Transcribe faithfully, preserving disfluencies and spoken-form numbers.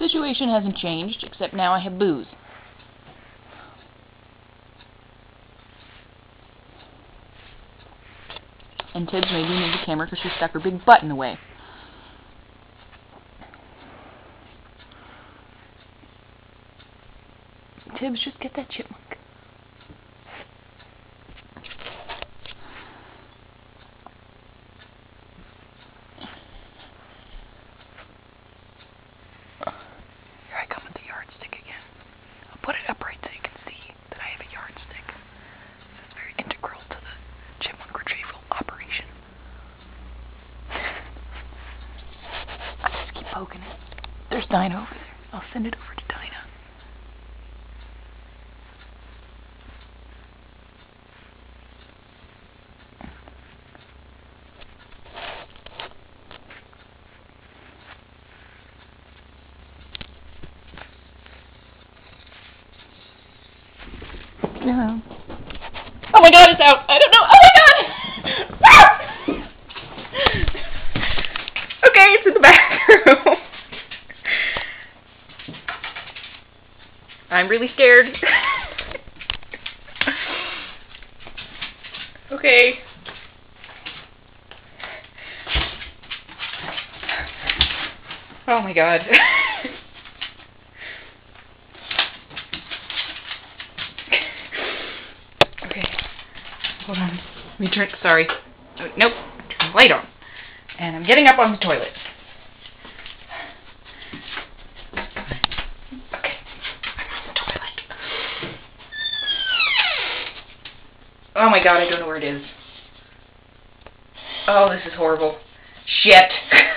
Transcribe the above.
situation hasn't changed, except now I have booze. And Tibbs maybe needs the camera because she stuck her big butt in the way. Tibbs, just get that chipmunk. Here I come with the yardstick again. I'll put it upright so you can see that I have a yardstick. It's very integral to the chipmunk retrieval operation. I just keep poking it. There's Dinah over there. I'll send it over to Dinah. Yeah. Oh my god, it's out! I don't know! Oh my god! Ah! Okay, it's in the bathroom. I'm really scared. Okay. Oh my god. Okay. Hold on. Let me turn. Sorry. Oh, nope. Turn the light on. And I'm getting up on the toilet. Okay. I'm on the toilet. Oh my god, I don't know where it is. Oh, this is horrible. Shit.